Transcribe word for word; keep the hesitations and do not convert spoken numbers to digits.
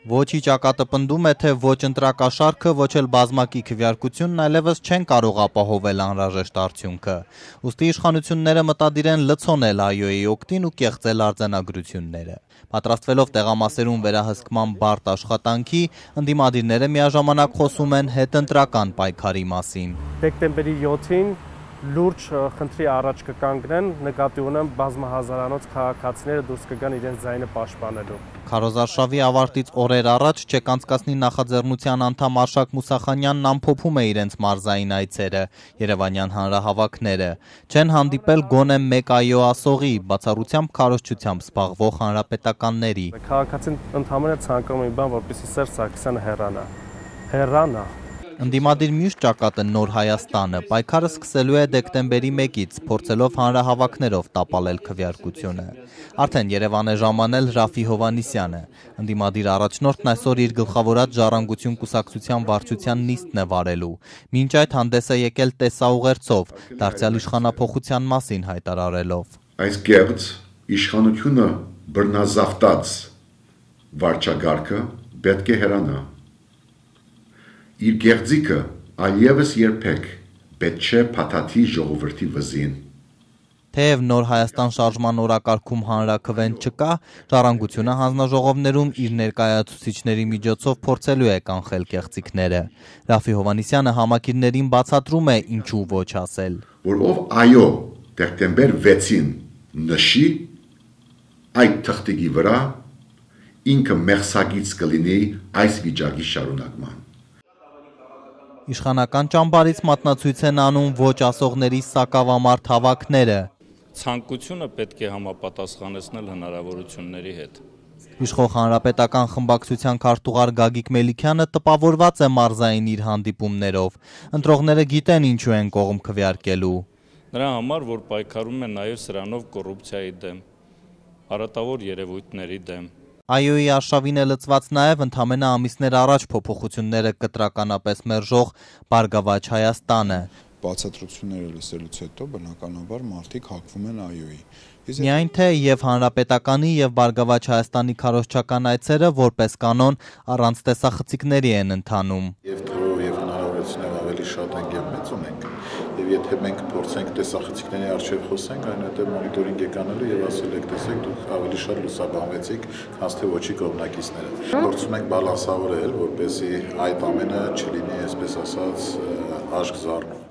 Ոչ ճակատը պնդում է, թե ոչ ընտրակաշարքը, ոչ էլ բազմակի քվեարկությունն այլևս չեն կարող ապահովել անհրաժեշտ արդյունքը։ Ուստի իշխանությունները մտադիր են լցոնել ԱՅՈ-ի օգտին ու կեղծել արձանագրությունները։ Պատրաստվելով տեղամասերում վերահսկման բարդ աշխատանքի, ընդդիմադիրները միաժամանակ խոսում են հետընտրական պայքարի մասին։ Դեկտեմբերի յոթին լուրջ խնդրի առաջ կկանգնեն, նկատի ունեմ բազմահազարանոց քաղաքացիները դուրս կգան իրենց ձայնը պաշտպանելու։ Քարոզարշավի ավարտից օրեր առաջ Չեկանցկասնի նախաձեռնության անդամ Արշակ Մուսախանյանն ամփոփում է իրենց մարզային այցերը, երևանյան հանրահավաքները։ Չեն հանդիպել գոնե մեկ ԱՅՈ ասողի, բացառությամբ քարոզչությամբ զբաղվող հանրապետականների։ Քաղաքացին ընդհանրապես ցանկանում է մի բան, որպեսզի Սերժ Սարգսյանը հեռանա։ Հեռանա։ Ընդդիմադիր մյուս ճակատը Նոր Հայաստանը պայքարը սկսելու է դեկտեմբերի մեկից, փորձելով հանրահավաքներով տապալել քվեարկությունը։ Արդեն Երևան է ժամանել Ռաֆի Հովհաննիսյանը։ Ընդդիմադիր առաջնորդն այսօր իր գլխավորած Ժառանգություն կուսակցության վարչության նիստն է վարելու։ Մինչ այդ հանդես է եկել տեսաուղերձով, դարձյալ իշխանափոխության մասին հայտարարելով։ Այս կեղծ իշխանությունը բռնազավթած վարչագարկը պետք է հեռանա։ Իր գեղձիկը այլևս երբեք պետք չէ փաթաթի ժողովրդի վզին։ Թեև Նոր Հայաստան շարժման օրակարգում հանրաքվեն չկա, Ժառանգությունը հանձնաժողովներում իր ներկայացուցիչների միջոցով փորձելու է կանխել կեղծիքները։ Ռաֆի Հովհաննիսյանը համակիրներին բացատրում է ինչու ոչ ասել։ Որ ով ԱՅՈ դեկտեմբեր վեցին նշի այդ թղթի վրա ինքը մեղսագից կլինի այս վիճակի շարունակման։ Իշխանական ճամբարից մատնացույց են անում ոչ ասողների սակավամարդ հավաքները։ Ցանկությունը պետք է համապատասխանեցնել հնարավորությունների հետ։ Իշխող հանրապետական խմբակցության քարտուղար Գագիկ Մելիքյանը տպավորված է մարզային իր հանդիպումներով։ Ընտրողները գիտեն ինչու են կողմ քվեարկելու։ Նրա համար, որ պայքարում են նաև սրանով կոռուպցիայի դեմ, արատավոր երևույթների դեմ։ ԱՅՈ-ի արշավին է լծված նաև ընդամենը ամիսներ առաջ փոփոխությունները կտրականապես մերժող Բարգավաճ Հայաստանը։ Բացատրությունները լսելուց հետո բնականաբար մարդիկ հակվում են ԱՅՈ-ի։ Միայն թե եւ Հանրապետականի եւ Բարգավաճ Հայաստանի քարոզչական այցերը որպես կանոն առանց տեսախցիկների են ընթանում։ Եվ թվով եւ հնարավորություններ ավելի շատ ենք եւ մեծ ունենք։ Եվ եթե մենք փորձենք տեսախցիկների արժեվ խոսենք, այնուհետև մոնիտորինգ եք անելու եւ ասել եք, տեսեք, դուք ավելի շատ լուսաբանվեցիք, քան թե ոչի կողմնակիցները։ Փորձում ենք բալանսավորել, որպեսզի այդ ամենը չլինի, այսպես ասած, աշկ զառնող։